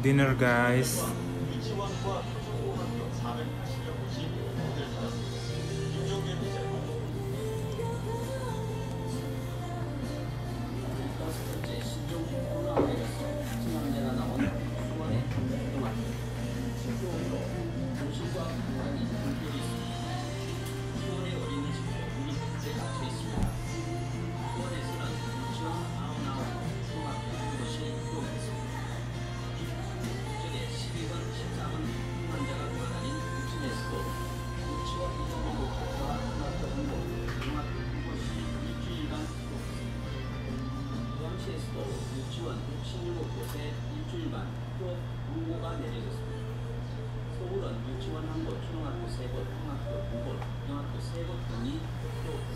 dinner, guys. 유치원 67곳에 일주일간 휴업 경고가 내려졌습니다. 서울은 유치원 1곳, 초등학교 3곳, 중학교 2곳, 고등학교 3곳 등이 학교